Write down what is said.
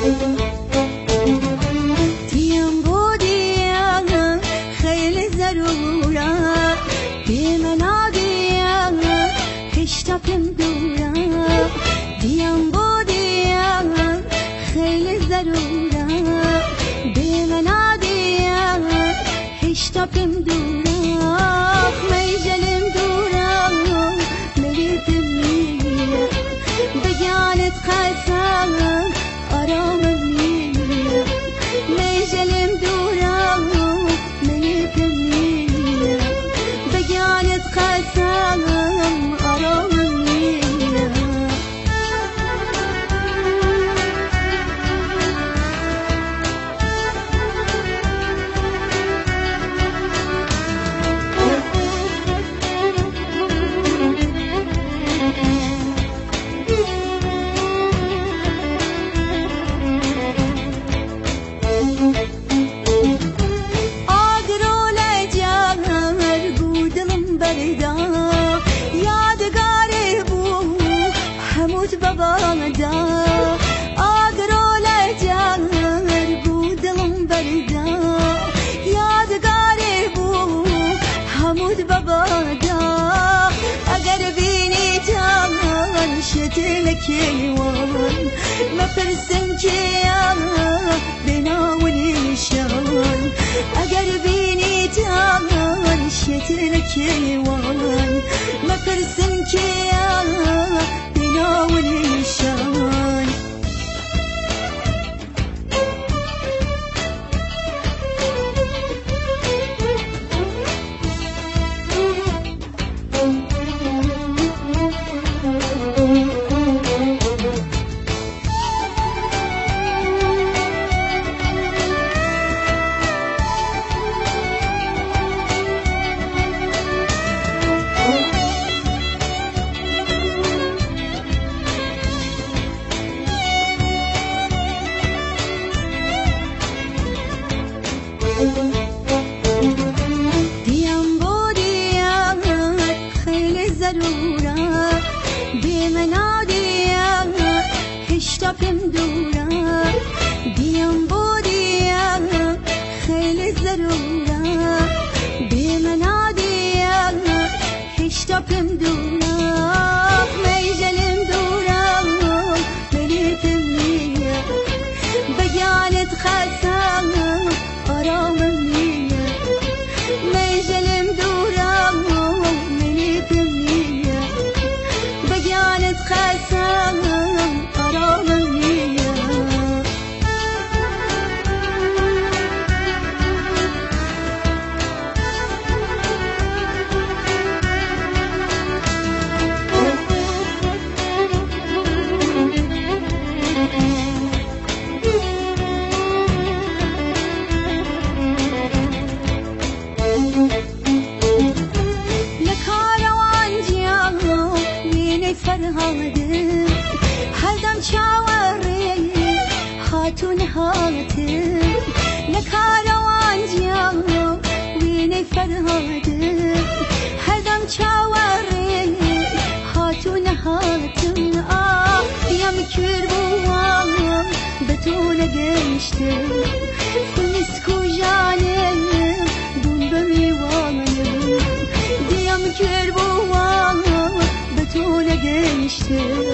دیم بودیم خیلی ضرورم بیمنادیم هشتاپم دورم دیم بودیم خیلی ضرورم بیمنادیم هشتاپم دورم میجلم دورم مریتم نیم بگانت قسم آرامم نیم میجلم دورم مریتم نیم بگانت قسم آرامم نیم یادگاری بود حمود بابا دا آگرول جهر بود دلم بردا یادگاری بود حمود بابا دا اگر بینی جان شتل کیوان مپرسن کیا بناونی شان اگر بینی جان شتل کیوان مپرسن کیا بناونی شان دیم بودیم خیلی ضرورم بیمنادیم هشتاپم دورم دیم بودیم خیلی ضرورم بیمنادیم هشتاپم دورم میجلم دورم مریتم نیم بگانت قسم آرامم نیم میجلم دورم مریتم نیم بگانت قسم آرامم نیم فرهادم هردم چاوری هاتون هاتم نکاروان جام وینی فرهادم هردم چاوری هاتون هاتم دیم کربوام بتون گشتم فلس کجانم دون بمیوانم دیم کربوام تو نگشته